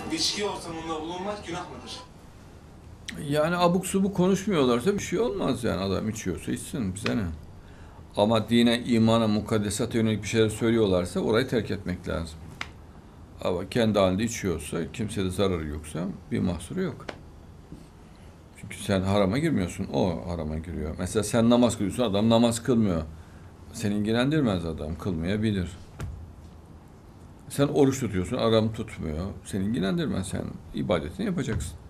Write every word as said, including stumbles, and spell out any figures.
İçki ortamında bulunmak günah mıdır? Yani abuk subuk konuşmuyorlarsa bir şey olmaz yani, adam içiyorsa içsin, bize ne? Ama dine, imana, mukaddesata yönelik bir şeyler söylüyorlarsa orayı terk etmek lazım. Ama kendi halinde içiyorsa, kimseye de zararı yoksa bir mahsuru yok. Çünkü sen harama girmiyorsun, o harama giriyor. Mesela sen namaz kılıyorsun, adam namaz kılmıyor. Seni ilgilendirmez, adam kılmayabilir. Sen oruç tutuyorsun, adam tutmuyor. Seni ilgilendirmez, sen ibadetini yapacaksın.